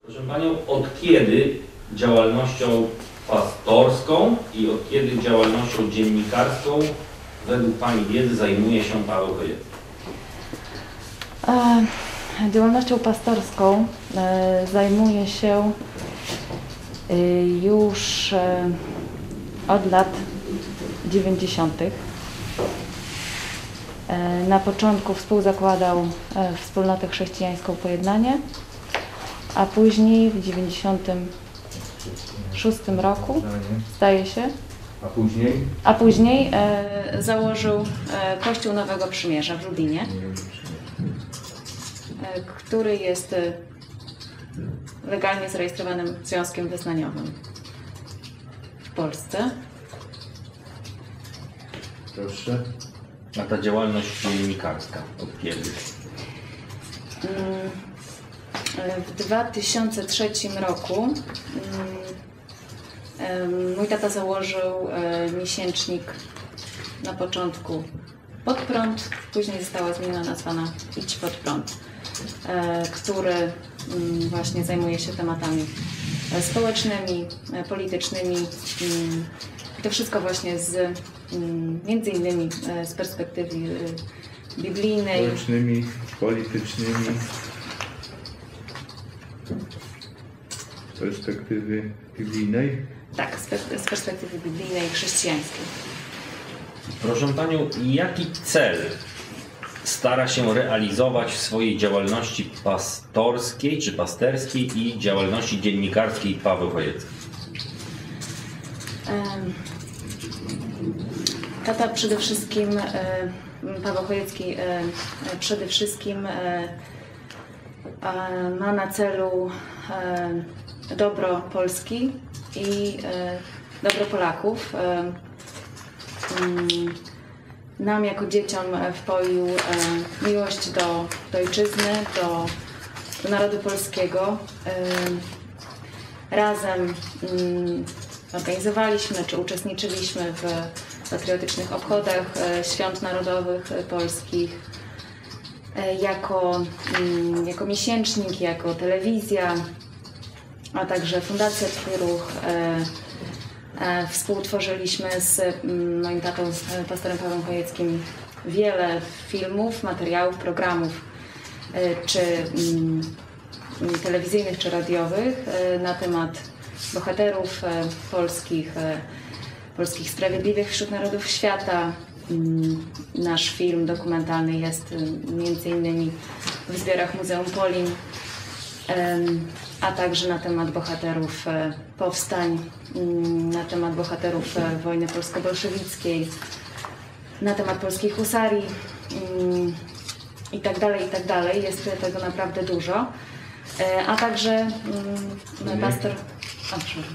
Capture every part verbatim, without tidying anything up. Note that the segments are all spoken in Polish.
Proszę Panią, od kiedy działalnością pastorską i od kiedy działalnością dziennikarską według Pani wiedzy zajmuje się Paweł Chojecki? E, działalnością pastorską e, zajmuję się e, już e, od lat dziewięćdziesiątych. E, na początku współzakładał e, Wspólnotę Chrześcijańską Pojednanie, a później w dziewięćdziesiątym szóstym roku, zdaje się, A później? a później e, założył e, Kościół Nowego Przymierza w Lubinie, e, który jest e, legalnie zarejestrowanym związkiem wyznaniowym w Polsce. Proszę. A ta działalność dziennikarska od kiedy? Mm, W dwa tysiące trzecim roku mm, mój tata założył e, miesięcznik na początku Pod prąd, później została zmieniona nazwa na Idź pod prąd, e, który mm, właśnie zajmuje się tematami e, społecznymi, e, politycznymi. Mm, i to wszystko właśnie z mm, między innymi e, z perspektywy e, biblijnej. Społecznymi, politycznymi, z perspektywy biblijnej. Tak, z, pe- z perspektywy biblijnej i chrześcijańskiej. Proszę Panią, jaki cel stara się realizować w swojej działalności pastorskiej czy pasterskiej i działalności dziennikarskiej Paweł Chojecki? Em, Tata przede wszystkim, e, Paweł Chojecki e, e, przede wszystkim e, e, ma na celu e, dobro Polski i e, dobro Polaków. E, mm, Nam jako dzieciom wpoił e, miłość do, do ojczyzny, do, do narodu polskiego. E, razem mm, organizowaliśmy czy uczestniczyliśmy w patriotycznych obchodach e, świąt narodowych e, polskich. E, jako, mm, jako miesięcznik, jako telewizja, a także Fundacja Twój Ruch. E, e, współtworzyliśmy z mm, moim tatą, z pastorem Pawłem Chojeckim, wiele filmów, materiałów, programów e, czy mm, telewizyjnych, czy radiowych e, na temat bohaterów e, polskich, e, polskich sprawiedliwych wśród narodów świata. Mm, nasz film dokumentalny jest e, między innymi w zbiorach Muzeum Polin, e, a także na temat bohaterów e, powstań, mm, na temat bohaterów e, wojny polsko-bolszewickiej, na temat polskiej husarii mm, i tak dalej, i tak dalej. Jest tego naprawdę dużo. E, a także mm, pastor... A, przepraszam.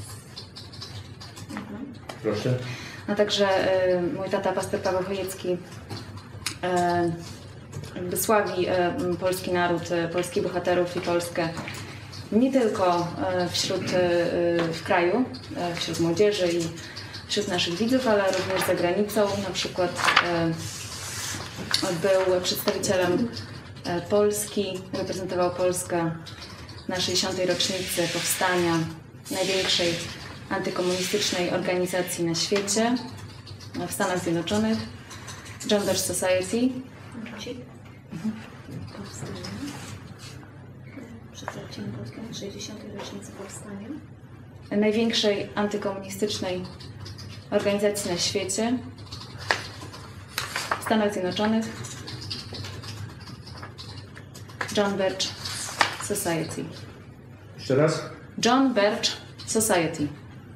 Proszę. A także e, mój tata, pastor Paweł Chojecki, e, jakby sławi e, polski naród, e, polskich bohaterów i Polskę nie tylko e, wśród, e, w kraju, e, wśród młodzieży i wśród naszych widzów, ale również za granicą. Na przykład e, był przedstawicielem e, Polski, reprezentował Polskę na sześćdziesiątej rocznicy powstania największej antykomunistycznej organizacji na świecie, w Stanach Zjednoczonych, John Birch Society. Mhm. Powstania. Przedstawicielem Polski na sześćdziesiątej rocznicy powstania. Największej antykomunistycznej organizacji na świecie, w Stanach Zjednoczonych, John Birch Society. Jeszcze raz? John Birch Society.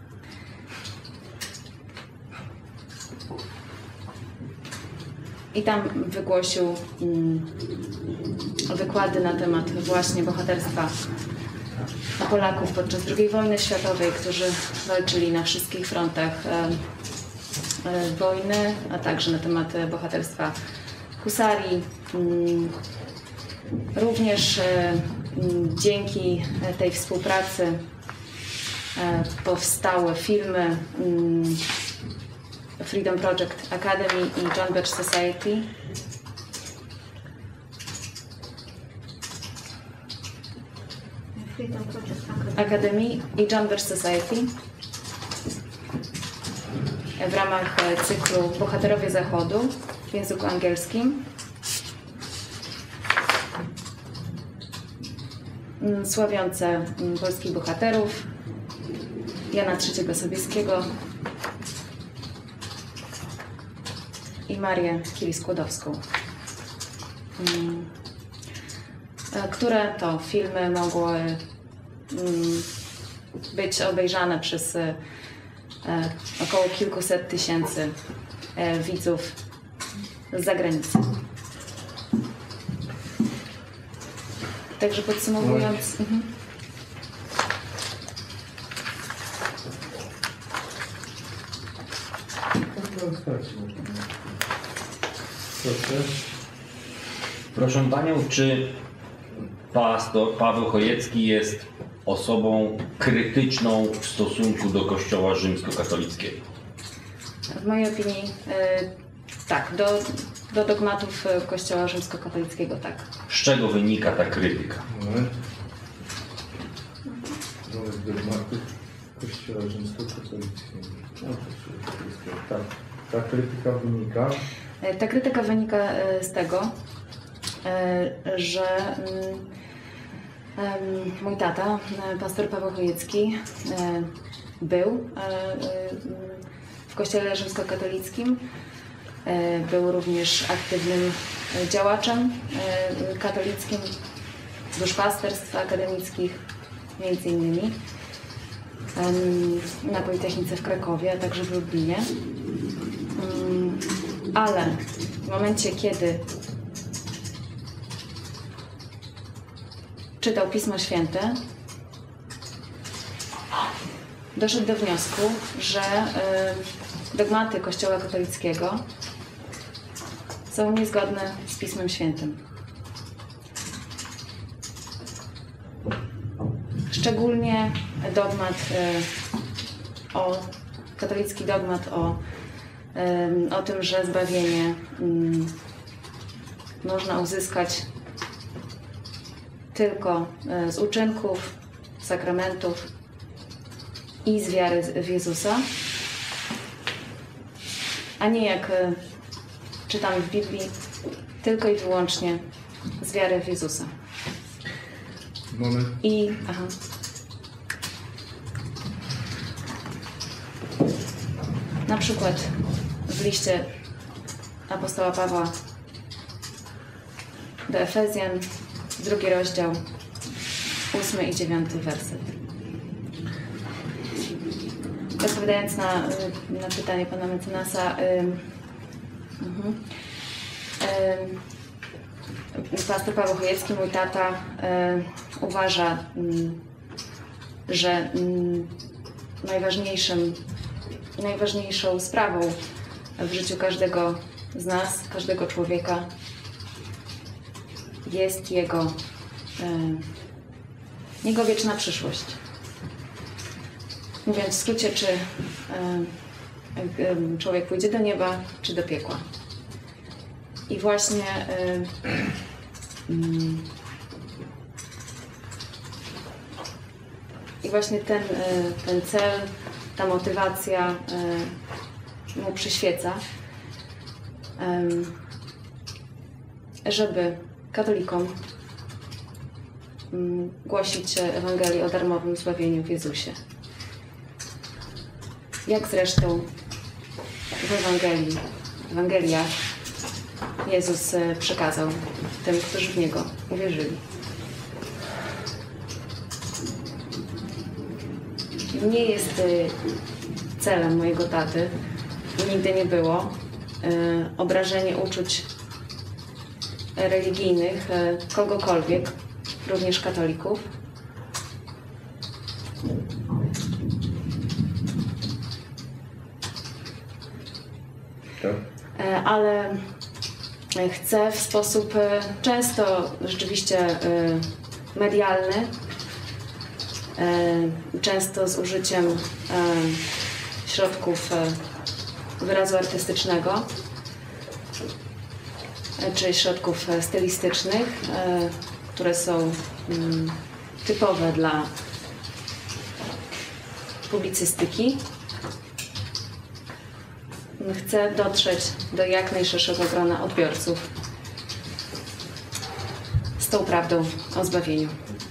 I tam wygłosił mm, wykłady na temat właśnie bohaterstwa Polaków podczas drugiej wojny światowej, którzy walczyli na wszystkich frontach e, e, wojny, a także na temat bohaterstwa husarii. Mm, również e, dzięki tej współpracy e, powstały filmy mm, Freedom Project Academy i John Birch Society. Freedom Project Academy i Jumper Society w ramach cyklu Bohaterowie Zachodu w języku angielskim. Sławiące polskich bohaterów Jana trzeciego Sobieskiego i Marię Curie-Skłodowską, które to filmy mogły być obejrzane przez około kilkuset tysięcy widzów z zagranicy. Także podsumowując... Mhm. Proszę. Proszę Panią, czy pastor Paweł Chojecki jest osobą krytyczną w stosunku do Kościoła rzymskokatolickiego? W mojej opinii y, tak, do, do dogmatów Kościoła rzymskokatolickiego tak. Z czego wynika ta krytyka? Moment. Wobec dogmatów Kościoła rzymskokatolickiego. No, to tak. Ta krytyka wynika. Y, Ta krytyka wynika y, z tego, y, że y, y, mój tata, y, pastor Paweł Chojecki, y, był y, y, w Kościele rzymskokatolickim. Był również aktywnym działaczem katolickim, duszpasterstw akademickich, między innymi na Politechnice w Krakowie, a także w Lublinie. Ale w momencie, kiedy czytał Pismo Święte, doszedł do wniosku, że dogmaty Kościoła katolickiego są niezgodne z Pismem Świętym. Szczególnie dogmat o, katolicki dogmat o, o tym, że zbawienie można uzyskać tylko z uczynków, sakramentów i z wiary w Jezusa, a nie jak czytamy w Biblii, tylko i wyłącznie z wiary w Jezusa. Moment. I, aha. Na przykład w liście apostoła Pawła do Efezjan, drugi rozdział, ósmy i dziewiąty werset. Odpowiadając na, na pytanie pana mecenasa, ym, ym, ym, pastor Paweł Chojecki, mój tata, ym, uważa, ym, że ym, najważniejszym, najważniejszą sprawą w życiu każdego z nas, każdego człowieka jest jego, ym, jego wieczna przyszłość. Mówiąc w skrócie, czy y, y, człowiek pójdzie do nieba, czy do piekła. I właśnie y, y, i właśnie ten, y, ten cel, ta motywacja y, mu przyświeca, y, żeby katolikom y, głosić Ewangelię o darmowym zbawieniu w Jezusie. Jak zresztą w Ewangelii, w Ewangeliach Jezus przekazał tym, którzy w Niego uwierzyli. Nie jest celem mojego taty, nigdy nie było, obrażenie uczuć religijnych kogokolwiek, również katolików. Tak. Ale chcę w sposób często rzeczywiście medialny, często z użyciem środków wyrazu artystycznego czy środków stylistycznych, które są typowe dla publicystyki. Chcę dotrzeć do jak najszerszego grona odbiorców z tą prawdą o zbawieniu.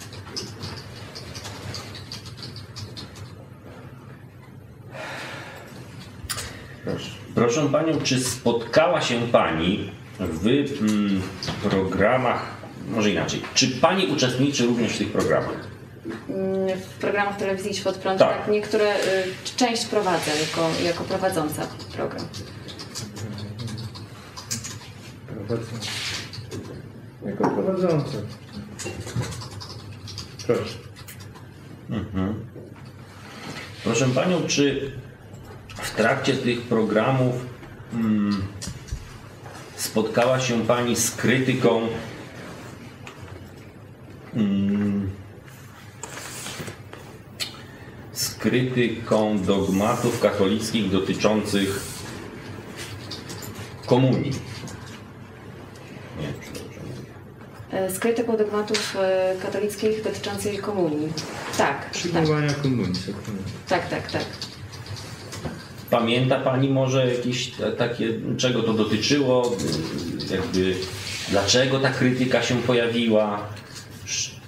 Proszę. Proszę Panią, czy spotkała się Pani w mm, programach, może inaczej, czy Pani uczestniczy również w tych programach? W programach telewizji Świat Prąd, Tak. tak, niektóre, y, część prowadzę jako, jako prowadząca program. Prowadzący. Jako prowadzący. Proszę. Mhm. Proszę Panią, czy w trakcie tych programów mm, spotkała się Pani z krytyką mm, z krytyką dogmatów katolickich dotyczących komunii? Nie wiem, czy dobrze mówię. Y, Z krytyką dogmatów y, katolickich dotyczących komunii. Tak, tak, Przyjmowania komunii. tak, tak, tak. Pamięta Pani może jakieś ta- takie, czego to dotyczyło? Jakby, dlaczego ta krytyka się pojawiła? Sz-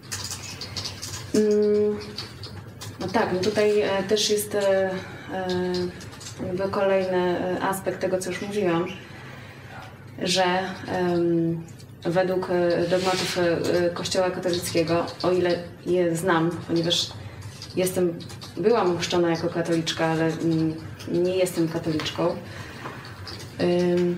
Mm, No tak, no tutaj e, też jest e, e, jakby kolejny e, aspekt tego, co już mówiłam, że em, według e, dogmatów e, Kościoła katolickiego, o ile je znam, ponieważ jestem, byłam ochrzczona jako katoliczka, ale mm, nie jestem katoliczką, em,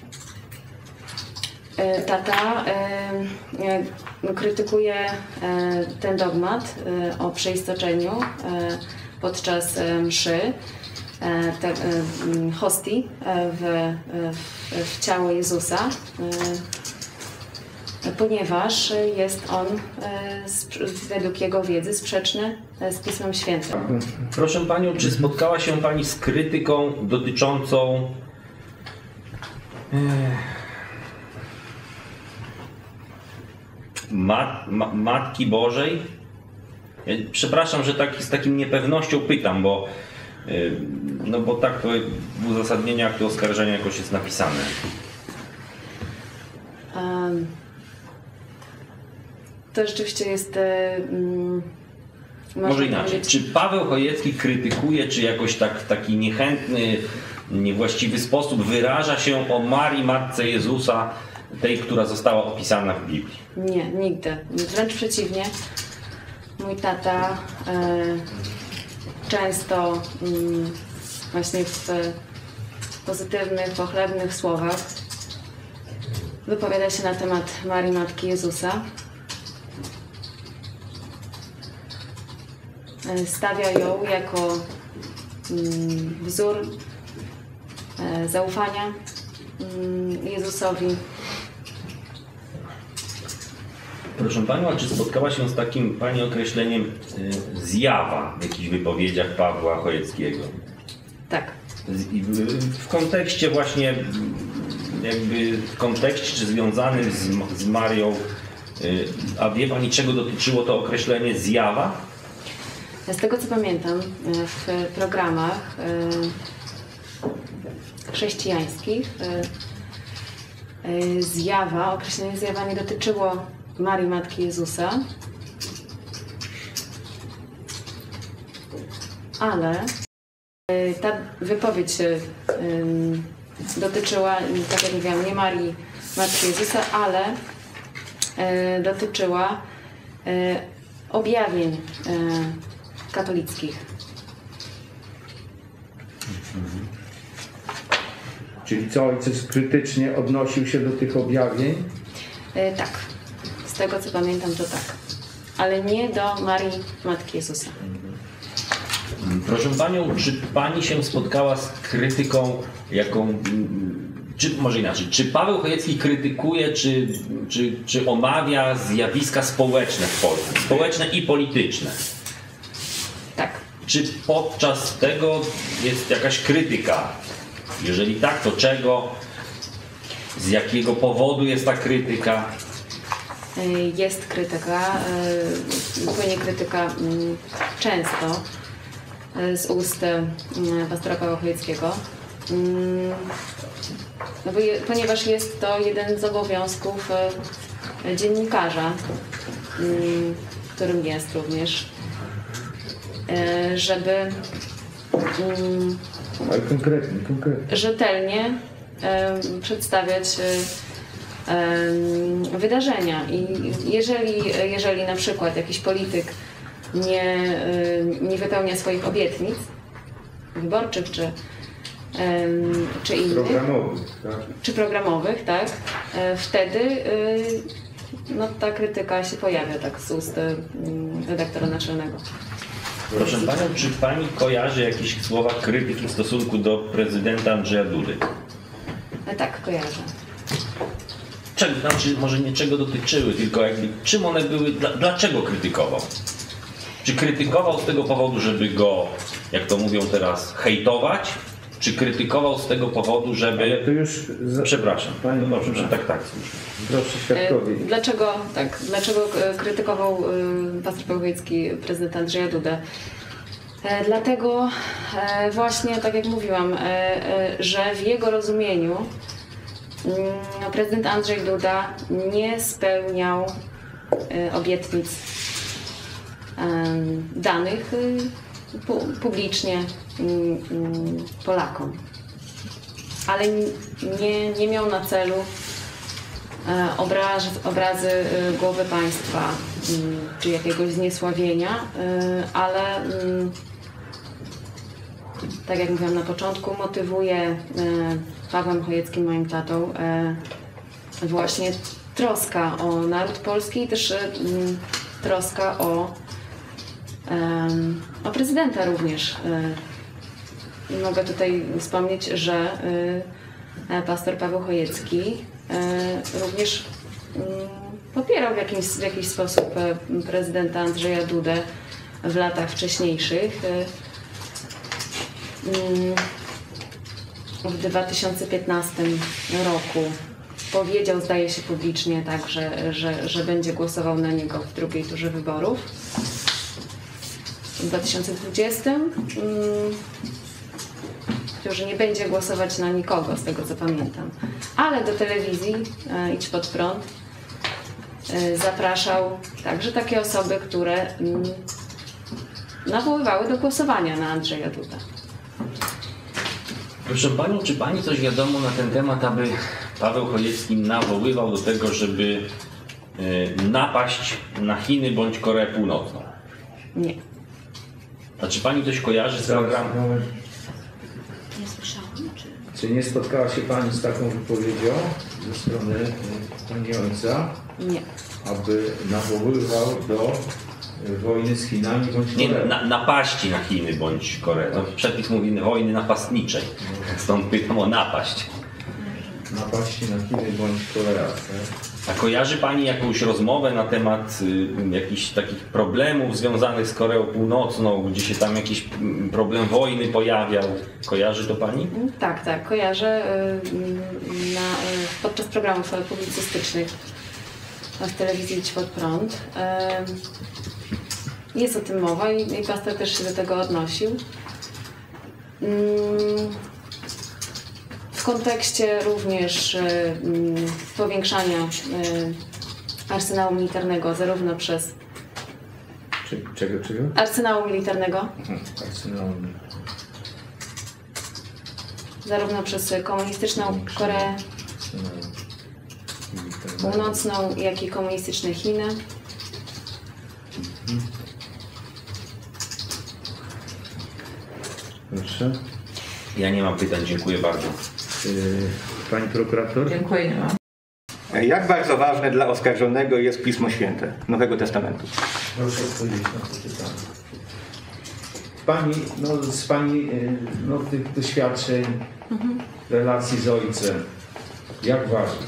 E, Tata e, e, no, krytykuje e, ten dogmat e, o przeistoczeniu e, podczas e, mszy, e, te, e, m, hostii e, w, e, w, w ciało Jezusa, e, ponieważ jest on e, sp- według jego wiedzy sprzeczny e, z Pismem Świętym. Proszę Panią, czy spotkała się Pani z krytyką dotyczącą eh, mat, ma, Matki Bożej? Ja przepraszam, że tak, z takim niepewnością pytam, bo, y, no bo tak to w uzasadnieniach to oskarżenia jakoś jest napisane. Um, to rzeczywiście jest... e, mm, można Może inaczej. powiedzieć- Czy Paweł Chojecki krytykuje, czy jakoś tak w taki niechętny, niewłaściwy sposób wyraża się o Marii, Matce Jezusa, tej, która została opisana w Biblii? Nie, nigdy. Wręcz przeciwnie. Mój tata e, często mm, właśnie w pozytywnych, pochlebnych słowach wypowiada się na temat Marii, Matki Jezusa. E, Stawia ją jako mm, wzór e, zaufania mm, Jezusowi. Proszę Panią, a czy spotkała się z takim Pani określeniem y, zjawa w jakichś wypowiedziach Pawła Chojeckiego? Tak. Z- i w- W kontekście właśnie, mm, jakby w kontekście czy związanym z, z Marią, y, a wie Pani, czego dotyczyło to określenie zjawa? Z tego co pamiętam, e, w programach e, chrześcijańskich e, e, zjawa, określenie zjawa nie dotyczyło Marii, Matki Jezusa, ale e, ta wypowiedź e, em, dotyczyła, tak jak mówiłam, nie Marii, Matki Jezusa, ale e, dotyczyła e, objawień e, katolickich. Czyli co, ojciec krytycznie odnosił się do tych objawień? E, tak, z tego co pamiętam to tak. Ale nie do Marii, Matki Jezusa. Proszę Panią, czy Pani się spotkała z krytyką, jaką, mm, czy może inaczej, czy Paweł Chojecki krytykuje, czy, czy, czy omawia zjawiska społeczne w Polsce, społeczne i polityczne? Tak. Czy podczas tego jest jakaś krytyka? Jeżeli tak, to czego? Z jakiego powodu jest ta krytyka? jest krytyka, płynie krytyka mm, często z ust mm, pastora Pawła Chojeckiego, mm, no bo je, ponieważ jest to jeden z obowiązków e, dziennikarza, mm, którym jest również, e, żeby mm, Ale konkretnie, konkretnie. rzetelnie e, przedstawiać e, e, wydarzenia. I jeżeli, jeżeli na przykład jakiś polityk nie, e, nie wypełnia swoich obietnic wyborczych czy, e, czy innych, Programowy, tak? czy programowych, tak, e, wtedy e, no, ta krytyka się pojawia tak z ust e, redaktora naczelnego. Proszę Panią, czy Pani kojarzy jakieś słowa krytyki w stosunku do prezydenta Andrzeja Dudy? E, tak, kojarzę. Czego, znaczy, może nie czego dotyczyły, tylko jakby czym one były, dla, dlaczego krytykował? Czy krytykował z tego powodu, żeby go, jak to mówią teraz, hejtować? Czy krytykował z tego powodu, żeby... To już... Za... Przepraszam, Panie- no dobrze, że tak, tak. słyszę. Proszę E, świadkowie. Dlaczego, tak, dlaczego e, krytykował e, pastor Paweł Chojecki prezydenta Andrzeja Dudę? E, Dlatego e, właśnie, tak jak mówiłam, e, e, że w jego rozumieniu mm, prezydent Andrzej Duda nie spełniał e, obietnic e, danych e, pu- publicznie mm, mm, Polakom. Ale nie, nie miał na celu e, obraz, obrazy e, głowy państwa mm, czy jakiegoś zniesławienia, e, ale mm, tak jak mówiłam na początku, motywuje e, Pawłem Chojeckim, moim tatą, e, właśnie troska o naród polski i też e, mm, troska o, em, o prezydenta również. E, Mogę tutaj wspomnieć, że e, pastor Paweł Chojecki e, również mm, popierał w jakiś, w jakiś sposób e, prezydenta Andrzeja Dudę w latach wcześniejszych. E, mm, W dwa tysiące piętnastym roku powiedział, zdaje się publicznie, tak, że, że, że będzie głosował na niego w drugiej turze wyborów. W dwa tysiące dwudziestym mm, że nie będzie głosować na nikogo, z tego co pamiętam. Ale do telewizji e, Idź Pod Prąd e, zapraszał także takie osoby, które mm, nawoływały do głosowania na Andrzeja Dudę. Proszę Panią, czy Pani coś wiadomo na ten temat, aby Paweł Chojecki nawoływał do tego, żeby y, napaść na Chiny bądź Koreę Północną? Nie. A czy Pani coś kojarzy z Zaraz, programem? moment. Nie słyszałam, czy... Czy nie spotkała się Pani z taką wypowiedzią ze strony y, Pani ojca, Nie. aby nawoływał do y, wojny z Chinami bądź Nie, Koreą? na, napaści na Chiny bądź Koreę. No, przepis mówi wojny napastniczej. Stąd pytam o napaść. Napaści na Chiny bądź Korea. Tak? A kojarzy Pani jakąś rozmowę na temat y, jakichś takich problemów związanych z Koreą Północną, gdzie się tam jakiś mm, problem wojny pojawiał? Kojarzy to Pani? Tak, tak, kojarzę. y, Na, y, podczas programów publicystycznych w telewizji Idź Pod Prąd y, jest o tym mowa i, i pastor też się do tego odnosił. Mm, W kontekście również y, mm, powiększania y, arsenału militarnego, zarówno przez Czy, czego, czego? arsenału militarnego, Arsenalny. zarówno przez komunistyczną Koreę Północną, jak i komunistyczne Chiny. Proszę. Ja nie mam pytań, dziękuję bardzo. Y, Pani prokurator? Dziękuję, nie mam. Jak bardzo ważne dla oskarżonego jest Pismo Święte Nowego Testamentu? Proszę odpowiedzieć na to pytanie. Pani, no, z Pani y, no, tych doświadczeń, relacji z ojcem, jak ważne?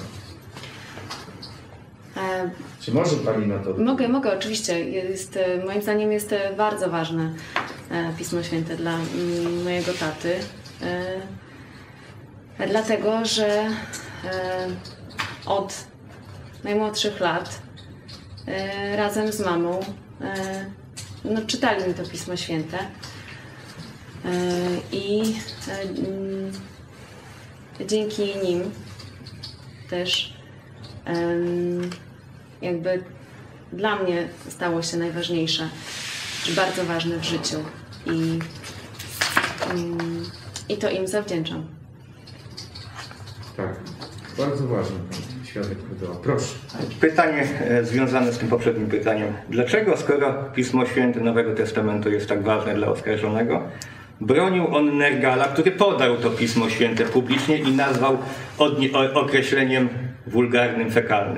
E, Czy może Pani na to Mogę, mogę, oczywiście. Jest, e, moim zdaniem jest e, bardzo ważne e, Pismo Święte dla mm, mojego taty. E, dlatego, że e, od najmłodszych lat e, razem z mamą e, no, czytali mi to Pismo Święte. E, I e, mm, dzięki nim też em, jakby dla mnie stało się najważniejsze, czy bardzo ważne w życiu i, mm, i to im zawdzięczam. Tak, bardzo ważny pan świadek Jehowy. Proszę. Pytanie e, związane z tym poprzednim pytaniem. Dlaczego, skoro Pismo Święte Nowego Testamentu jest tak ważne dla oskarżonego, bronił on Nergala, który podał to Pismo Święte publicznie i nazwał odnie- o- określeniem wulgarnym, fekalnym?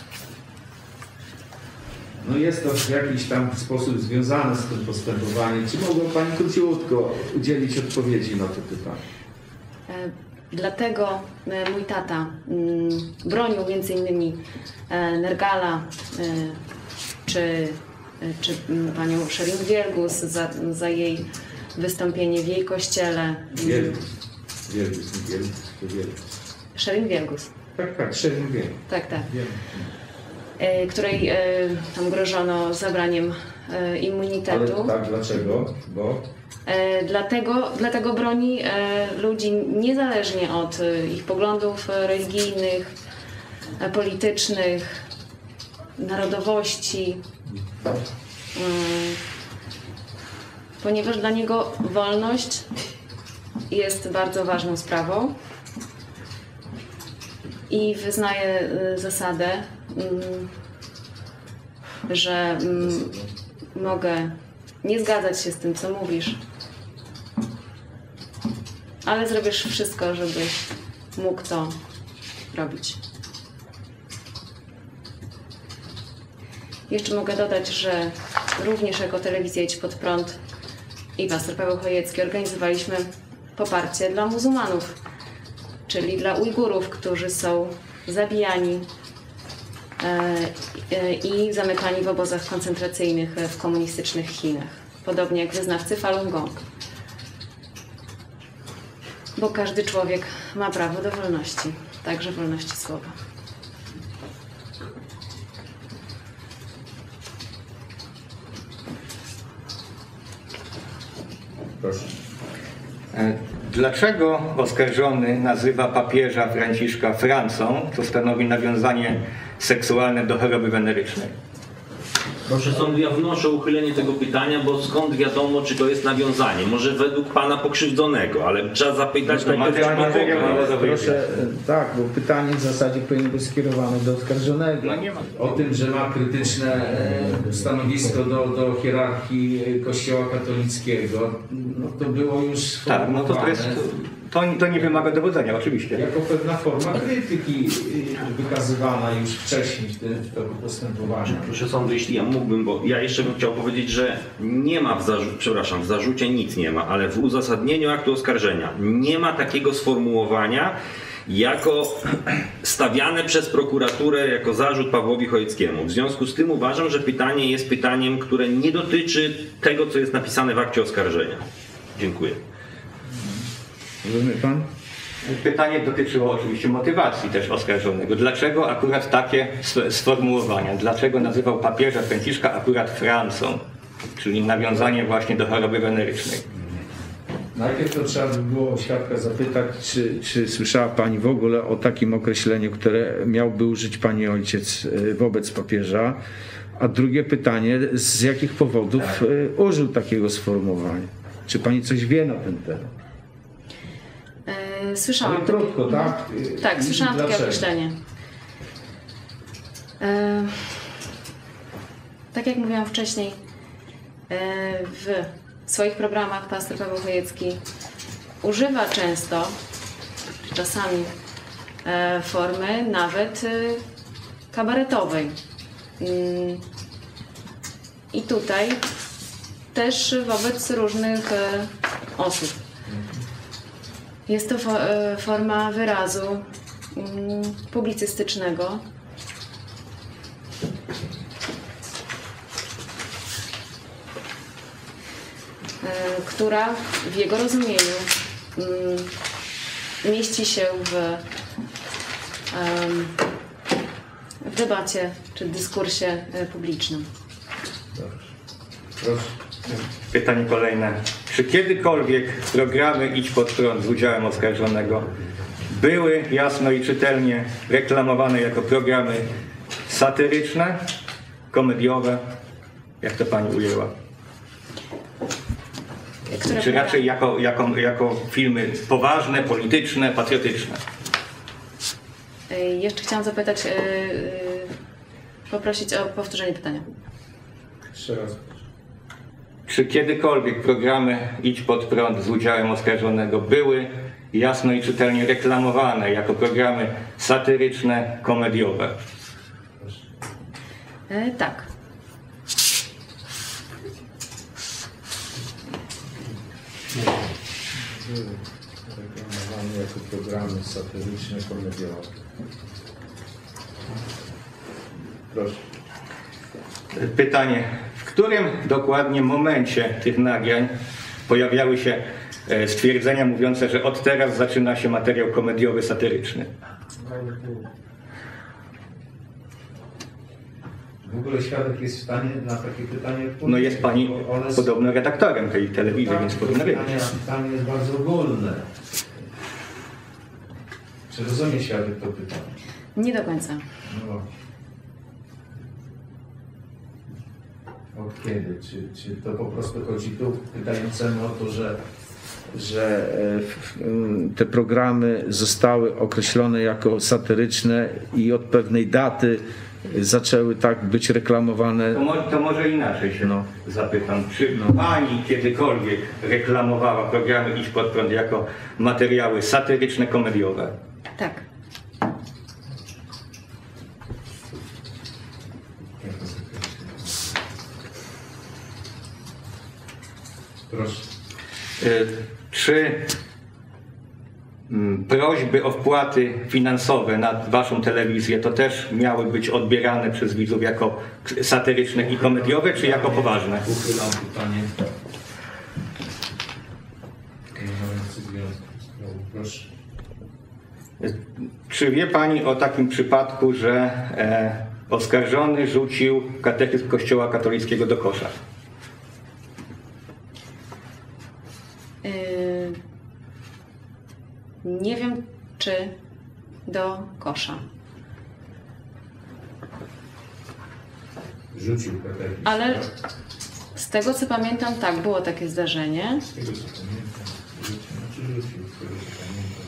No jest to w jakiś tam sposób związane z tym postępowaniem. Czy mogła Pani króciutko udzielić odpowiedzi na to pytanie? E, Dlatego e, mój tata mm, bronił między innymi e, Nergala e, czy, e, czy mm, panią Sherin Wielgus za, za jej wystąpienie w jej kościele. Wielgus. Wielgus, nie Wielgus, to Wielgus. Sherin Wielgus, Tak, tak, Sherin Wielgus. tak, tak. Wiem. E, której e, tam grożono zabraniem e, immunitetu. Ale tak, dlaczego? Bo E, dlatego, dlatego broni e, ludzi niezależnie od e, ich poglądów e, religijnych, e, politycznych, narodowości, mm, ponieważ dla niego wolność jest bardzo ważną sprawą i wyznaje e, zasadę, mm, że mm, mogę nie zgadzać się z tym, co mówisz, ale zrobisz wszystko, żebyś mógł to robić. Jeszcze mogę dodać, że również jako telewizja Idź Pod Prąd i pastor Paweł Chojecki organizowaliśmy poparcie dla muzułmanów, czyli dla Ujgurów, którzy są zabijani e, e, i zamykani w obozach koncentracyjnych w komunistycznych Chinach. Podobnie jak wyznawcy Falun Gong. Bo każdy człowiek ma prawo do wolności, także wolności słowa. proszę. E, Dlaczego oskarżony nazywa papieża Franciszka Francą, co stanowi nawiązanie seksualne do choroby wenerycznej? Proszę sądu, ja wnoszę o uchylenie tego pytania, bo skąd wiadomo, czy to jest nawiązanie? Może według pana pokrzywdzonego, ale trzeba zapytać No, najpierw pytanie, Boga. że nie ma- Proszę, tak, bo pytanie w zasadzie powinno być skierowane do oskarżonego. No nie ma. O tym, że ma krytyczne e, stanowisko do, do hierarchii Kościoła katolickiego, no to było już Tak, no to, to, jest, to, to nie wymaga dowodzenia, oczywiście. jako pewna forma krytyki y, wykazywana już wcześniej w tym w toku postępowania. Proszę sądu, jeśli ja mógłbym, bo ja jeszcze bym chciał powiedzieć, że nie ma w zarzucie, przepraszam, w zarzucie nic nie ma, ale w uzasadnieniu aktu oskarżenia nie ma takiego sformułowania jako stawiane przez prokuraturę jako zarzut Pawłowi Chojeckiemu. W związku z tym uważam, że pytanie jest pytaniem, które nie dotyczy tego, co jest napisane w akcie oskarżenia. Dziękuję. Rozumie pan? Pytanie dotyczyło oczywiście motywacji też oskarżonego. Dlaczego akurat takie sf- sformułowania? Dlaczego nazywał papieża Franciszka akurat Francą? Czyli nawiązanie właśnie do choroby wenerycznej. Najpierw to trzeba by było świadka zapytać, czy, czy słyszała Pani w ogóle o takim określeniu, które miałby użyć Pani ojciec y, wobec papieża. A drugie pytanie, z jakich powodów y, użył takiego sformułowania? Czy Pani coś wie na ten temat? E, Słyszałam Ale takie- krótko, tak? Tak, I słyszałam takie dlaczego? określenie. E, tak jak mówiłam wcześniej, e, w swoich programach pastor Paweł Chojecki używa często, czasami e, formy nawet e, kabaretowej. Mm, I tutaj też wobec różnych e, osób. Jest to fo- e, forma wyrazu mm, publicystycznego. E, która w jego rozumieniu mm, mieści się w, em, w debacie czy dyskursie y, publicznym. Dobrze. Proszę. Pytanie kolejne. Czy kiedykolwiek programy Idź Pod Prąd z udziałem oskarżonego były jasno i czytelnie reklamowane jako programy satyryczne, komediowe? Jak to pani ujęła? Które Czy raczej jako, jako, jako filmy poważne, polityczne, patriotyczne? Y, jeszcze chciałam zapytać, y, y, poprosić o powtórzenie pytania. Jeszcze raz. Czy kiedykolwiek programy Idź Pod Prąd z udziałem oskarżonego były jasno i czytelnie reklamowane jako programy satyryczne, komediowe? Y, tak. Były reklamowane jako programy satyryczne, komediowe. Proszę. Pytanie. W którym dokładnie momencie tych nagrań pojawiały się e, stwierdzenia mówiące, że od teraz zaczyna się materiał komediowy, satyryczny? W ogóle świadek jest w stanie na takie pytanie odpowiedzieć. No jest pani bo one są- podobno redaktorem tej telewizji, Tak, więc to powinna wiedzieć. pytanie, pytanie jest bardzo ogólne. Czy rozumie świadek to pytanie? Nie do końca. No właśnie. Od kiedy? Czy, czy to po prostu chodzi tu pytającemu o to, że, że e, f- m, te programy zostały określone jako satyryczne i od pewnej daty zaczęły tak być reklamowane? To, mo to może inaczej się No. zapytam. Czy pani kiedykolwiek reklamowała programy Idź Pod Prąd jako materiały satyryczne, komediowe? Tak. Proszę. Y, Czy mm, prośby o wpłaty finansowe na waszą telewizję to też miały być odbierane przez widzów jako satyryczne i komediowe, czy jako poważne? Uchylam pytanie. Mający związek z sprawą. Proszę. Y, Czy wie pani o takim przypadku, że e, oskarżony rzucił katechizm Kościoła katolickiego do kosza? Y, nie wiem, czy do kosza. Rzucił katechizm. Ale tak? z tego co pamiętam, tak, było takie zdarzenie. Z tego co pamiętam. Rzucił, znaczy rzucił, z tego co pamiętam.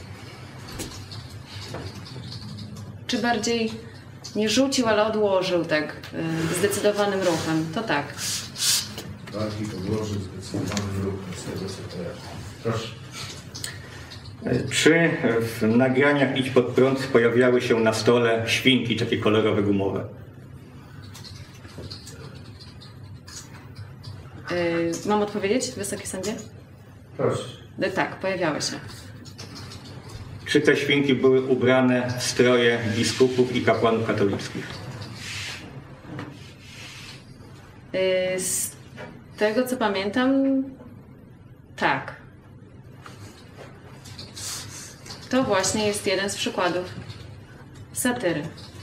Czy bardziej nie rzucił, ale odłożył tak y, zdecydowanym ruchem. To tak. Bardziej odłożył zdecydowanym ruchem z tego co kojarzę. Proszę. Y, Czy w nagraniach Idź Pod Prąd pojawiały się na stole świnki takie kolorowe, gumowe? Y, mam odpowiedzieć, Wysoki Sądzie? Proszę. Y, tak, pojawiały się. Czy te świnki były ubrane w stroje biskupów i kapłanów katolickich? Y, z tego co pamiętam, tak. To właśnie jest jeden z przykładów satyry.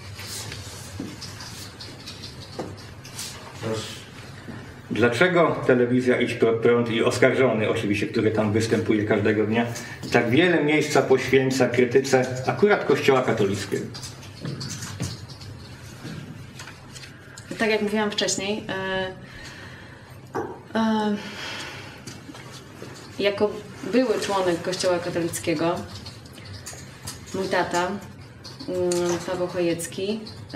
Proszę. Dlaczego telewizja Idź Pod Prąd i oskarżony oczywiście, który tam występuje każdego dnia, tak wiele miejsca poświęca krytyce akurat Kościoła katolickiego? Tak jak mówiłam wcześniej, e, e, jako były członek Kościoła katolickiego, mój tata, mm, Paweł Chojecki, e,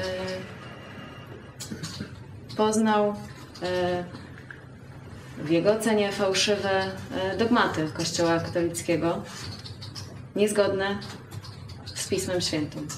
poznał e, w jego ocenie fałszywe e, dogmaty Kościoła katolickiego, niezgodne z Pismem Świętym.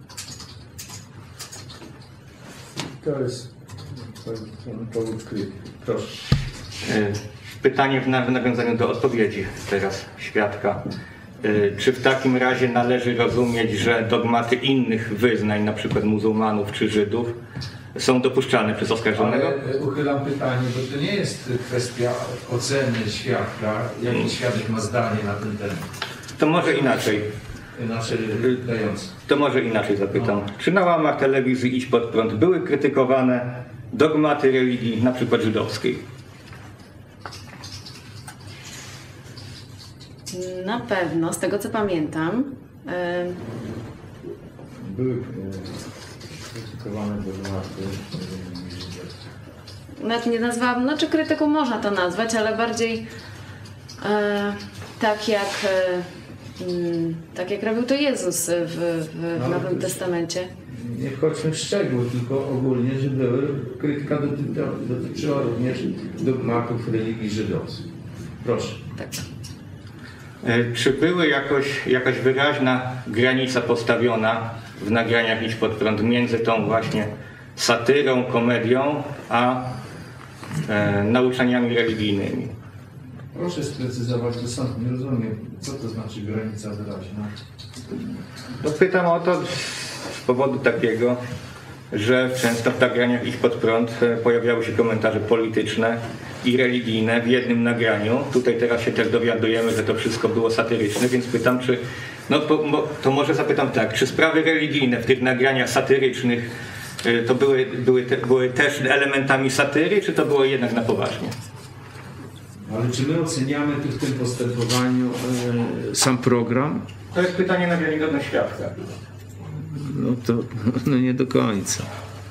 To jest powód krytyki. Proszę. Y, Pytanie w na- w nawiązaniu do odpowiedzi teraz świadka. Y, Czy w takim razie należy rozumieć, że dogmaty innych wyznań, na przykład muzułmanów czy Żydów, są dopuszczalne przez oskarżonego? Ale uchylam pytanie, bo to nie jest kwestia oceny świadka, jakie świadek ma zdanie na ten temat. To może inaczej. nasze dające. To może inaczej zapytam. Czy na łamach telewizji Idź Pod Prąd były krytykowane dogmaty religii, na przykład żydowskiej? Na pewno, z tego co pamiętam, e, Były krytykowane dogmaty. nawet nie nazwałabym, znaczy krytyką można to nazwać, ale bardziej e, tak jak e, mm, tak jak robił to Jezus w, w, w Nowym Testamencie. Nie wchodźmy w szczegóły, tylko ogólnie, że były, krytyka doty- dotyczyła również dogmatów religii żydowskiej. Proszę. Tak. E, Czy były jakoś, jakaś wyraźna granica postawiona w nagraniach Idź Pod Prąd między tą właśnie satyrą, komedią, a e, nauczaniami religijnymi? Proszę sprecyzować, to sąd nie rozumiem, co to znaczy granica wyraźna. No, pytam o to z powodu takiego, że często w nagraniach Idź Pod Prąd e, pojawiały się komentarze polityczne i religijne w jednym nagraniu. Tutaj teraz się też dowiadujemy, że to wszystko było satyryczne, więc pytam, czy... No to, mo- to może zapytam tak, czy sprawy religijne w tych nagraniach satyrycznych e, to były, były, te, były też elementami satyry, czy to było jednak na poważnie? Ale czy my oceniamy tu w tym postępowaniu e, sam program? To jest pytanie na wiarygodność świadka. No to no nie do końca.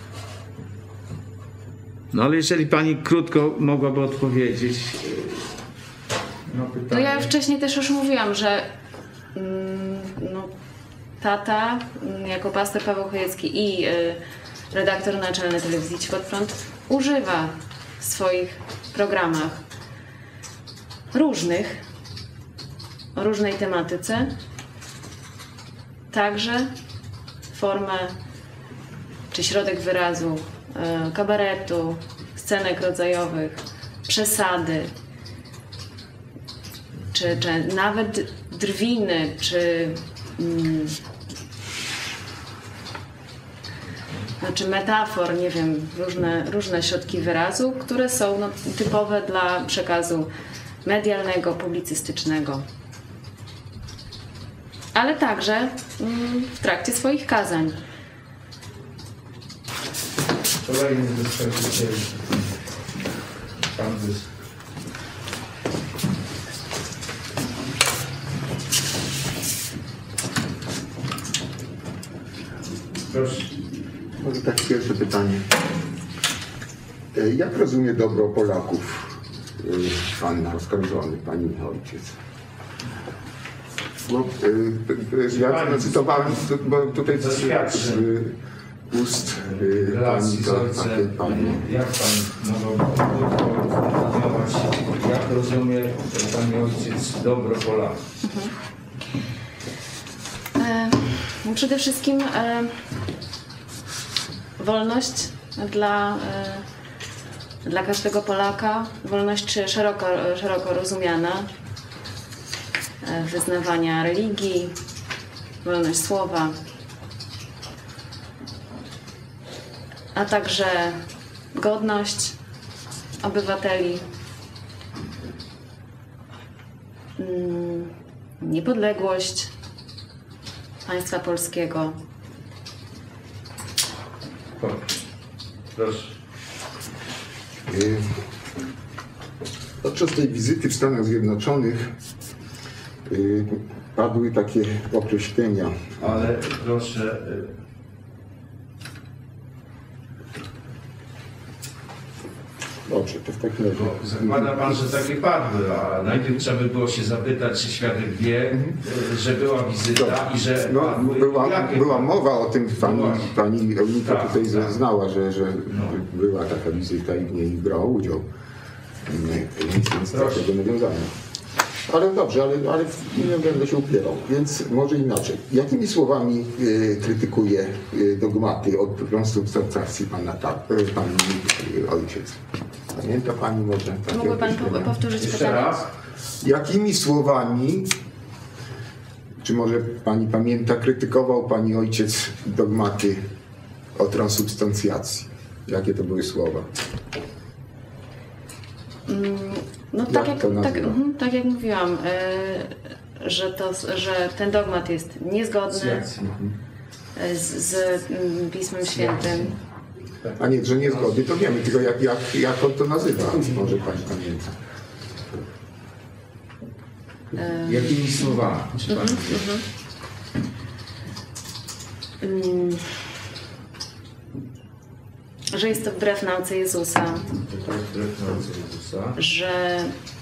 No ale jeżeli pani krótko mogłaby odpowiedzieć na pytanie. To ja wcześniej też już mówiłam, że mm, no, tata mm, jako pastor Paweł Chojecki i y, redaktor naczelny telewizji Idź Pod Prąd używa w swoich programach różnych, o różnej tematyce, także formę czy środek wyrazu y, kabaretu, scenek rodzajowych, przesady, czy, czy nawet drwiny, czy mm, znaczy metafor, nie wiem, różne, różne środki wyrazu, które są no, typowe dla przekazu medialnego, publicystycznego. Ale także mm, w trakcie swoich kazań. Kolejny występujący. Pan Wys. Proszę. Może tak pierwsze pytanie. E, Jak rozumie dobro Polaków e, pan oskarżony, pani ojciec? Bo e, ja cytowałem, bo tutaj z, z ust e, Relacji pani z to ojcem. takie pani. Jak pan mogłaby jak rozumie pani ojciec dobro Polaków? E, no przede wszystkim e, wolność dla, e, dla każdego Polaka, wolność szeroko, szeroko rozumiana, e, wyznawania religii, wolność słowa, a także godność obywateli, mm, niepodległość państwa polskiego. Proszę. E, Podczas tej wizyty w Stanach Zjednoczonych e, padły takie określenia. Ale proszę. Dobrze, to w takim razie. Bo zakłada pan, że takie padły, a najpierw trzeba by było się zapytać, czy świadek wie, że była wizyta i że No, padły. była, Jakie była padły? mowa o tym, pani, No właśnie. pani Eunika Tak, tutaj tak. zeznała, że, że No. była taka wizyta i w niej brał udział. Nie, nic, nic Proszę. takiego nawiązania. Ale dobrze, ale, ale nie będę się upierał, więc może inaczej. Jakimi słowami y, krytykuje y, dogmaty od konsultacji pana ta, y, pani y, ojciec? Pamięta pani może takie Mógłby pan po- określenia? powtórzyć Jeszcze pytanie? raz. Jakimi słowami, czy może pani pamięta, krytykował pani ojciec dogmaty o transubstancjacji? Jakie to były słowa? No Jak tak jak, to tak, nazywa? mhm, tak jak mówiłam, e, że, to, że ten dogmat jest niezgodny z, z mm, Pismem Świętym. A nie, że niezgodny, to wiemy, tylko jak, jak, jak on to nazywa, może pani pamięta. Jakimi słowami? Czy pani wie? Mm, że jest to wbrew nauce Jezusa, To jest wbrew nauce Jezusa. że,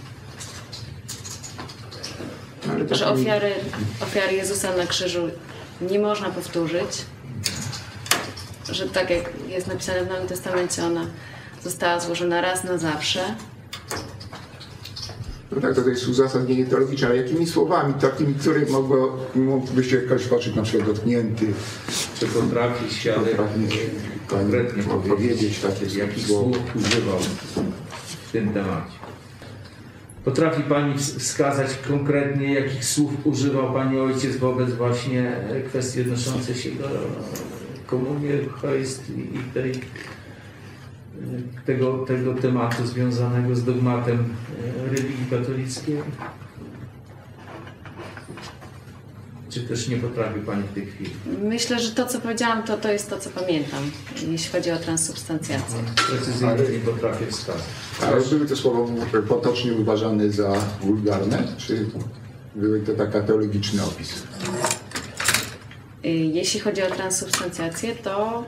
Ale tak że nie- ofiary, ofiary Jezusa na krzyżu nie można powtórzyć, że tak jak jest napisane w Nowym Testamencie, ona została złożona raz na zawsze. No tak, to jest uzasadnienie teologiczne, ale jakimi słowami, takimi, które mogło, mógłbyście jakoś poczuć na przykład dotknięty, Czy potrafi świadek potrafi konkretnie pani powiedzieć takie jakich słowo? słów używał w tym temacie? Potrafi Pani ws- wskazać konkretnie, jakich słów używał Pani Ojciec wobec właśnie kwestii odnoszącej się do komunii Eucharystii i tej, tego, tego tematu związanego z dogmatem religii katolickiej? Czy też nie potrafi Pani w tej chwili? Myślę, że to, co powiedziałam, to, to jest to, co pamiętam, jeśli chodzi o transsubstancjację. Precyzyjnie nie potrafię wskazać. Ale były te słowa potocznie uważane za wulgarne, czy były to taka teologiczny opis? Y, Jeśli chodzi o transsubstancjację, to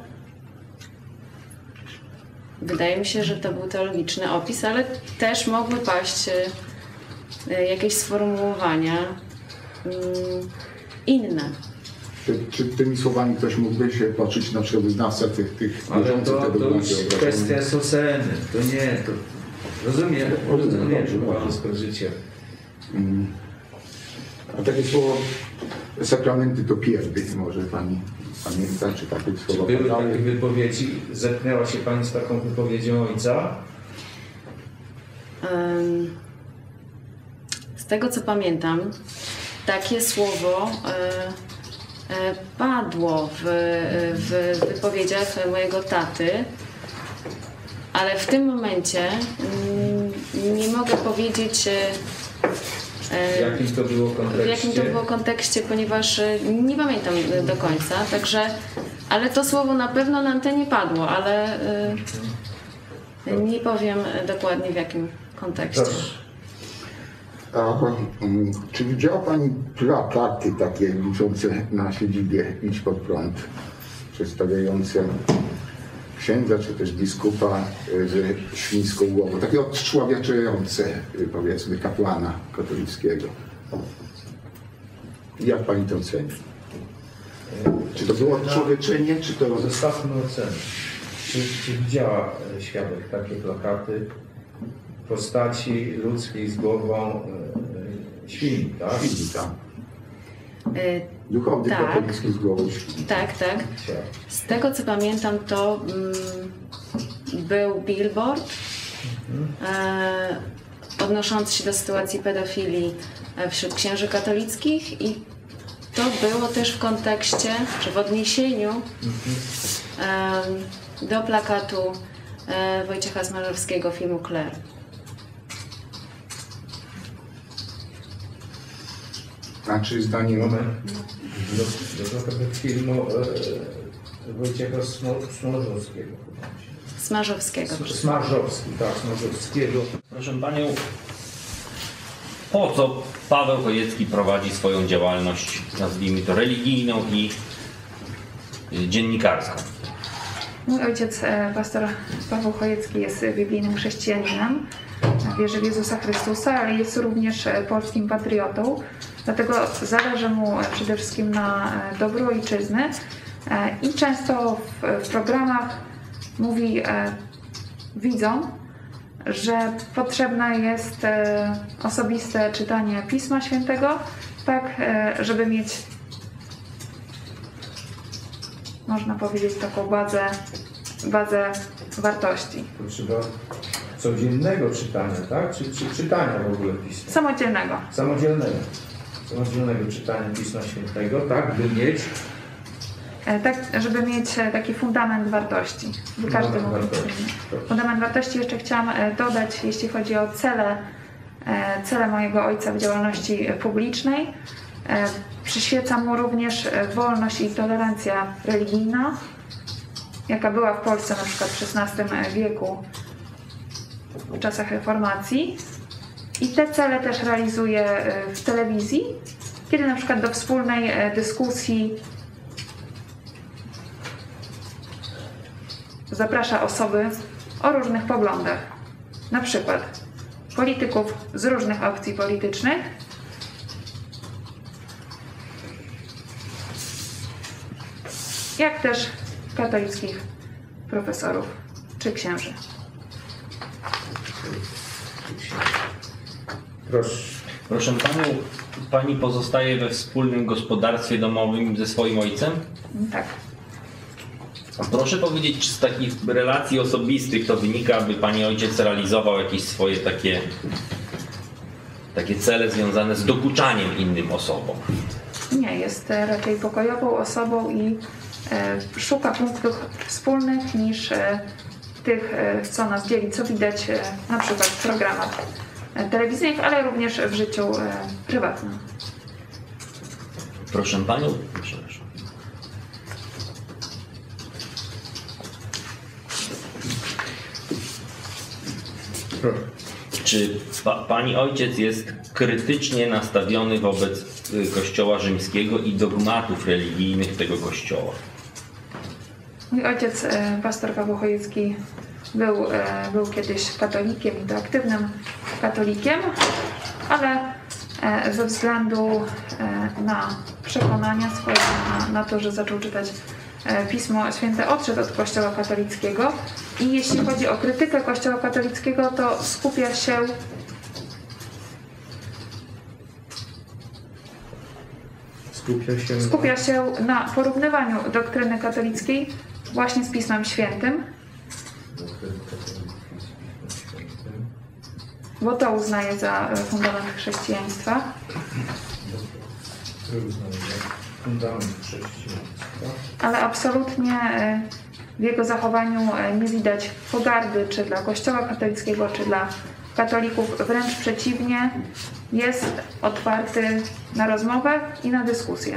wydaje mi się, że to był teologiczny opis, ale też mogły paść y, y, jakieś sformułowania mm, inne. Czy, czy tymi słowami ktoś mógłby się poczuć, na przykład wyznawca tych, tych Ale wierzących to, te to dogmaty już obrażone? kwestia soseny, to nie, to rozumiem, rozumiem, że Pan oskarżyciel. Mm. A takie słowo sakramenty to pierdy, może pani pamięta, czy takie Czy słowa były padały? takie wypowiedzi, zetknęła się Pani z taką wypowiedzią Ojca? Ym, Z tego, co pamiętam, takie słowo y, y, padło w, w wypowiedziach mojego taty, ale w tym momencie mm, nie mogę powiedzieć, y, W jakim to było w kontekście? jakim to było kontekście, ponieważ y, nie pamiętam y, do końca, także, ale to słowo na pewno na antenie padło, ale y, nie powiem dokładnie w jakim kontekście. Proszę. A, mm, czy widziała pani plakaty takie wiszące na siedzibie Idź Pod Prąd, przedstawiające księdza czy też biskupa y, z świńską głową, takie odczłowieczające, y, powiedzmy, kapłana katolickiego? Jak pani to oceni? Czy to było odczłowieczenie, czy to... Zostawmy ocenę. Czy, czy widziała e, świadek takie plakaty postaci ludzkiej z głową e, e, świni, tak? Widzi tam. Y, Duchowny Tak. katolicki z głową świni. Tak, tak. Z tego co pamiętam, to mm, był billboard e, odnoszący się do sytuacji pedofilii e, wśród księży katolickich i to było też w kontekście, czy w odniesieniu e, do plakatu e, Wojciecha Smarzowskiego filmu Claire. A czy zdaniem... Moment. Do, do plakatu filmu e, Wojciecha Smo- Smarzowskiego. Smarzowskiego. Smarzowski, tak, Smarzowskiego. Proszę Panią, po co Paweł Chojecki prowadzi swoją działalność, nazwijmy to religijną i y, dziennikarską? Mój ojciec, e, pastor Paweł Chojecki, jest biblijnym chrześcijaninem, wierzy w Jezusa Chrystusa, ale jest również e, polskim patriotą. Dlatego zależy mu e, przede wszystkim na e, dobru ojczyzny e, i często w, w programach mówi e, widzom, że potrzebne jest e, osobiste czytanie Pisma Świętego, tak e, żeby mieć, można powiedzieć, taką bazę, bazę wartości. To trzeba codziennego czytania, tak? Czy, czy czytania w ogóle Pisma? Samodzielnego. Samodzielnego. Samodzielnego czytania Pisma Świętego, tak? By mieć E, Tak, żeby mieć e, taki fundament wartości. By każdy Fundament mógł mieć wartości. inny. Fundament wartości jeszcze chciałam e, dodać, jeśli chodzi o cele e, cele mojego ojca w działalności publicznej. E, Przyświeca mu również e, wolność i tolerancja religijna, jaka była w Polsce na przykład w szesnastym wieku, w czasach reformacji. I te cele też realizuje e, w telewizji, kiedy na przykład do wspólnej e, dyskusji zaprasza osoby o różnych poglądach, na przykład polityków z różnych opcji politycznych, jak też katolickich profesorów czy księży. Proszę. Proszę Panią, Pani pozostaje we wspólnym gospodarstwie domowym ze swoim ojcem? Tak. Proszę powiedzieć, czy z takich relacji osobistych to wynika, aby Pani ojciec realizował jakieś swoje takie, takie cele związane z dokuczaniem innym osobom? Nie, jest raczej pokojową osobą i e, szuka punktów wspólnych niż e, tych, e, co nas dzieli, co widać e, na przykład w programach e, telewizyjnych, ale również w życiu e, prywatnym. Proszę Panią, przepraszam. Proszę. Czy pa, Pani ojciec jest krytycznie nastawiony wobec y, Kościoła rzymskiego i dogmatów religijnych tego Kościoła? Mój ojciec, e, pastor Paweł Chojecki, był, e, był kiedyś katolikiem i to aktywnym katolikiem, ale e, ze względu e, na przekonania swoje, na, na to, że zaczął czytać e, Pismo Święte, odszedł od Kościoła katolickiego i jeśli chodzi o krytykę Kościoła katolickiego, to skupia się Skupia się. skupia się na porównywaniu doktryny katolickiej właśnie z Pismem Świętym, bo to uznaje za e, fundament chrześcijaństwa. Fundament chrześcijaństwa. Ale absolutnie e, w jego zachowaniu e, nie widać pogardy czy dla Kościoła katolickiego, czy dla katolików. Wręcz przeciwnie, jest otwarty na rozmowę i na dyskusję.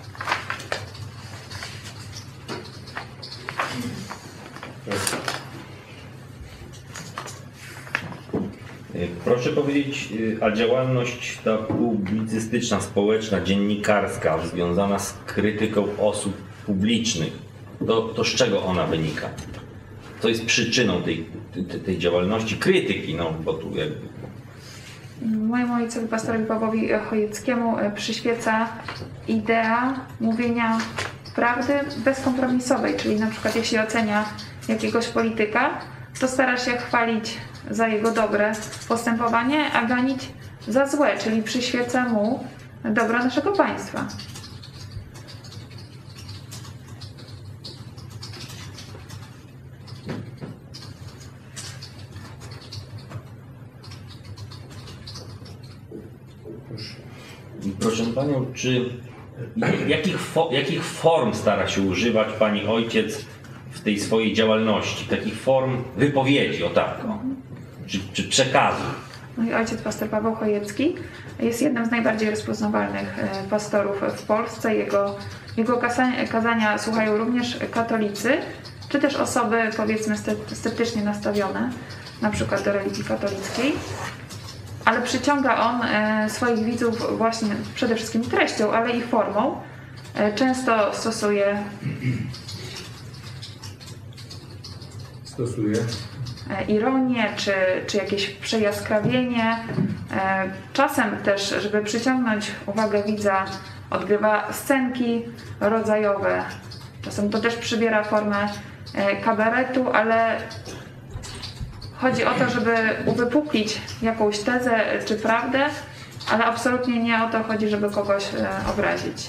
Y, Proszę powiedzieć, y, a działalność ta publicystyczna, społeczna, dziennikarska, związana z krytyką osób publicznych, to, to z czego ona wynika? Co jest przyczyną tej, tej, tej działalności krytyki? No, bo tu jakby... Mojemu ojcowi, pastorowi Pawłowi Chojeckiemu, e, przyświeca idea mówienia prawdy bezkompromisowej, czyli na przykład jeśli ocenia jakiegoś polityka, to stara się chwalić za jego dobre postępowanie, a ganić za złe, czyli przyświeca mu dobro naszego państwa. Proszę Panią, czy jakich, fo, jakich form stara się używać Pani ojciec w tej swojej działalności? Takich form wypowiedzi, o tak, o. Czy, czy przekazu? Mój ojciec, pastor Paweł Chojecki, jest jednym z najbardziej rozpoznawalnych e, pastorów w Polsce. Jego, jego kazania, kazania słuchają również katolicy, czy też osoby, powiedzmy, sceptycznie nastawione, na przykład do religii katolickiej. Ale przyciąga on e, swoich widzów właśnie przede wszystkim treścią, ale i formą. E, często stosuje Stosuje. e, ironię, czy, czy jakieś przejaskrawienie. E, czasem też, żeby przyciągnąć uwagę widza, odgrywa scenki rodzajowe. Czasem to też przybiera formę e, kabaretu, ale chodzi o to, żeby uwypuklić jakąś tezę czy prawdę, ale absolutnie nie o to chodzi, żeby kogoś e, obrazić.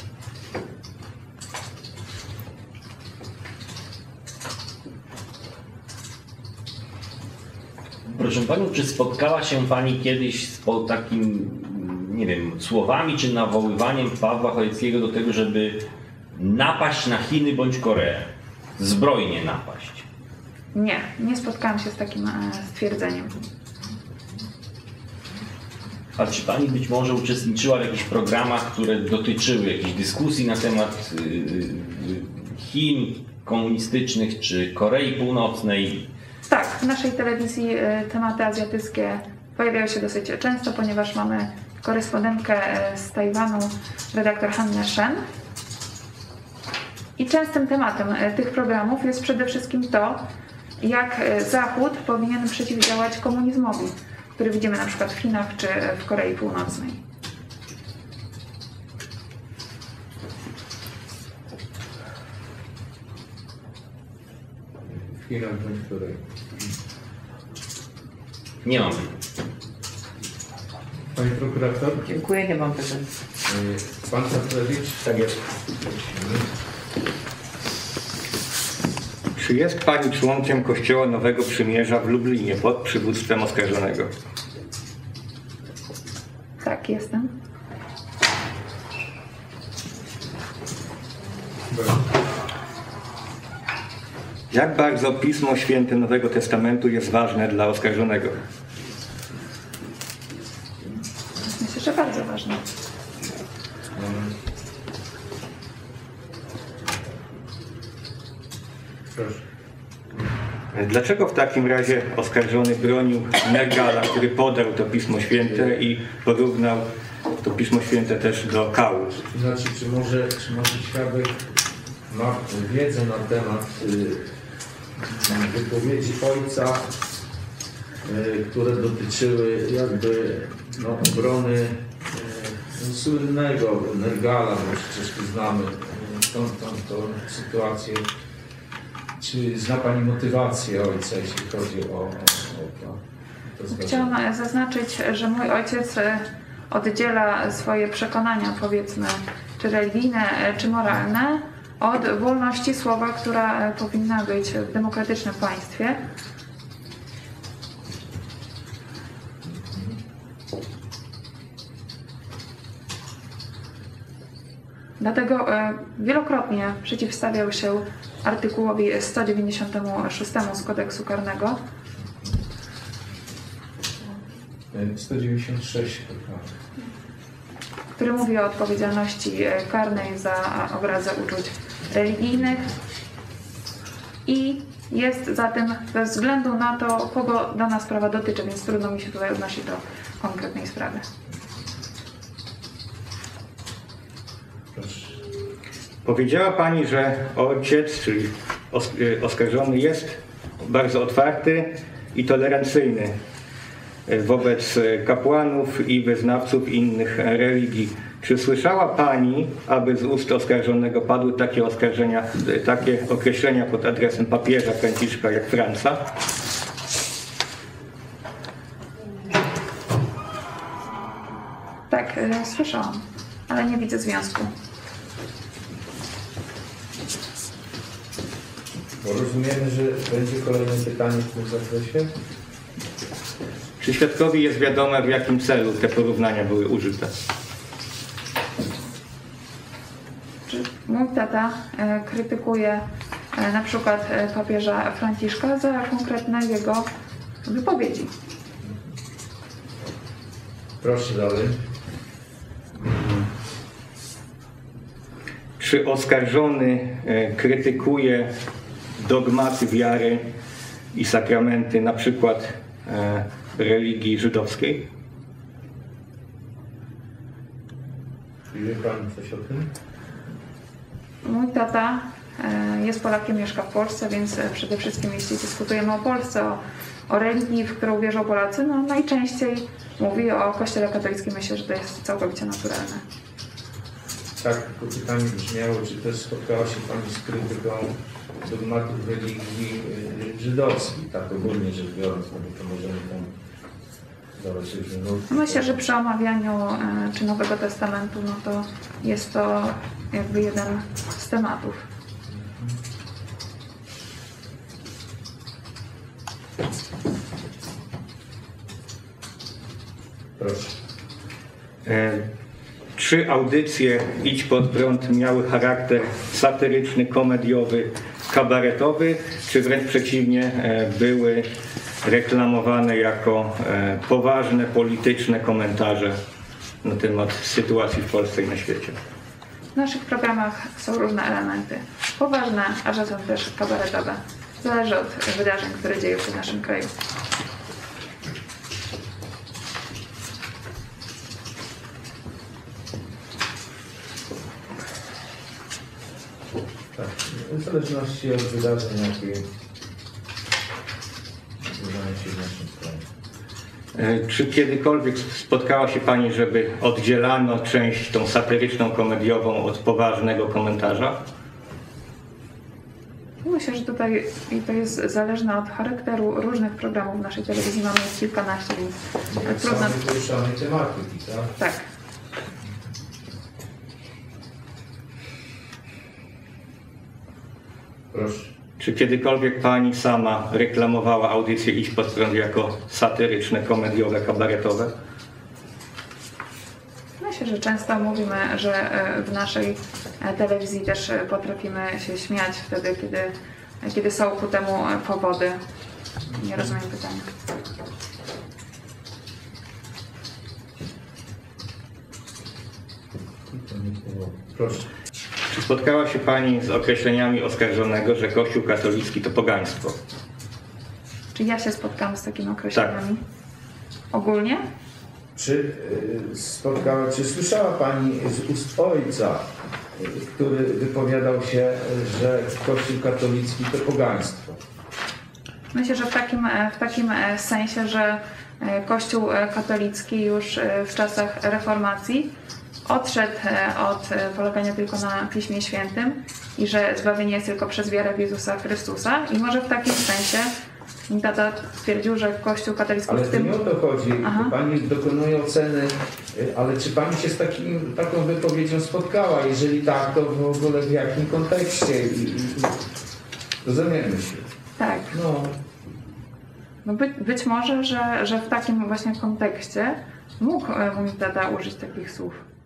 Proszę Panią, czy spotkała się Pani kiedyś z po takim, nie wiem, słowami czy nawoływaniem Pawła Chojeckiego do tego, żeby napaść na Chiny bądź Koreę? Zbrojnie napaść. Nie, nie spotkałam się z takim e, stwierdzeniem. A czy pani być może uczestniczyła w jakichś programach, które dotyczyły jakiejś dyskusji na temat y, y, Chin komunistycznych czy Korei Północnej? Tak, w naszej telewizji e, tematy azjatyckie pojawiają się dosyć często, ponieważ mamy korespondentkę e, z Tajwanu, redaktor Hannę Shen. I częstym tematem e, tych programów jest przede wszystkim to, jak e, Zachód powinien przeciwdziałać komunizmowi, który widzimy na przykład w Chinach czy w Korei Północnej. W Chinach bądź w Korei. Nie mam. Pani prokurator? Dziękuję, nie mam pytań. Y, Pan Satrowicz? Tak jest. Czy jest pani członkiem Kościoła Nowego Przymierza w Lublinie pod przywództwem oskarżonego? Tak, jestem. Jak bardzo Pismo Święte Nowego Testamentu jest ważne dla oskarżonego? Myślę, że bardzo ważne. Proszę. Dlaczego w takim razie oskarżony bronił Nergala, który podarł to Pismo Święte i porównał to Pismo Święte też do kału? Znaczy, czy może, czy może świadek ma wiedzę na temat y, wypowiedzi ojca, y, które dotyczyły jakby no, obrony y, no, słynnego Nergala, bo przecież znamy y, tą, tą, tą sytuację. Czy zna Pani motywację ojca, jeśli chodzi o, o, o to? to zdarzenie? Chciałam zaznaczyć, że mój ojciec e, oddziela swoje przekonania, powiedzmy, czy religijne, e, czy moralne, od wolności słowa, która e, powinna być w demokratycznym państwie. Dlatego e, wielokrotnie przeciwstawiał się artykułowi sto dziewięćdziesiątemu szóstemu z kodeksu karnego. sto dziewięćdziesiąt sześć. Który mówi o odpowiedzialności e, karnej za obrazy uczuć religijnych i jest za tym bez względu na to, kogo dana sprawa dotyczy, więc trudno mi się tutaj odnosić do konkretnej sprawy. Proszę. Powiedziała pani, że ojciec, czyli os- oskarżony, jest bardzo otwarty i tolerancyjny wobec kapłanów i wyznawców innych religii. Czy słyszała pani, aby z ust oskarżonego padły takie oskarżenia, takie określenia pod adresem papieża Franciszka jak Franca? Tak, e, słyszałam, ale nie widzę związku. Bo rozumiemy, że będzie kolejne pytanie w tym zakresie. Czy świadkowi jest wiadome, w jakim celu te porównania były użyte? Czy mój tata e, krytykuje e, na przykład e, papieża Franciszka za konkretne jego wypowiedzi. Proszę dalej. Czy oskarżony e, krytykuje dogmaty wiary i sakramenty, na przykład e, religii żydowskiej? Wie Pani coś o tym? Mój tata e, jest Polakiem, mieszka w Polsce, więc e, przede wszystkim jeśli dyskutujemy o Polsce, o, o religii, w którą wierzą Polacy, no najczęściej mówi o Kościele katolickim. Myślę, że to jest całkowicie naturalne. Tak, to pytanie brzmiało, czy też spotkała się Pani z krytyką dogmatów religii y, żydowskiej, tak ogólnie rzecz biorąc, no bo to możemy tam dawać różne nurty. Myślę, że przy omawianiu e, czy Nowego Testamentu, no to jest to jakby jeden z tematów. Proszę. E, Czy audycje Idź Pod Prąd miały charakter satyryczny, komediowy, kabaretowy, czy wręcz przeciwnie, e, były reklamowane jako e, poważne polityczne komentarze na temat sytuacji w Polsce i na świecie. W naszych programach są różne elementy. Poważne, a czasem też kabaretowe. Zależy od wydarzeń, które dzieją się w naszym kraju. Tak, w zależności od wydarzeń, jakie zdarzają się w naszym kraju. E, Czy kiedykolwiek spotkała się Pani, żeby oddzielano część tą satyryczną, komediową od poważnego komentarza? Myślę, że tutaj i to jest zależne od charakteru różnych programów w naszej telewizji. Mamy ich kilkanaście, więc trudno... Same poruszane tematyki, tak? Tak. Proszę. Czy kiedykolwiek Pani sama reklamowała audycję Idź Pod Prąd jako satyryczne, komediowe, kabaretowe? Myślę, że często mówimy, że e, w naszej e, telewizji też e, potrafimy się śmiać wtedy, kiedy, kiedy są ku temu e, powody. Nie rozumiem pytania. Proszę. Czy spotkała się Pani z określeniami oskarżonego, że Kościół katolicki to pogaństwo? Czy ja się spotkałam z takimi określeniami? Ogólnie? Czy y, spotkała, czy słyszała Pani z ust ojca, y, który wypowiadał się, że Kościół katolicki to pogaństwo? Myślę, że w takim, e, w takim e, sensie, że e, Kościół e, katolicki już e, w czasach reformacji odszedł e, od e, polegania tylko na Piśmie Świętym i że zbawienie jest tylko przez wiarę w Jezusa Chrystusa i może w takim sensie tata stwierdził, że Kościół katolicki Ale w to tym... nie o to chodzi. Aha. Pani dokonuje oceny, y, ale czy Pani się z takim, taką wypowiedzią spotkała? Jeżeli tak, to w ogóle w jakim kontekście? I, i, rozumiemy się. Tak. No. No być, być może, że, że w takim właśnie kontekście mógł e, mój tata użyć takich słów.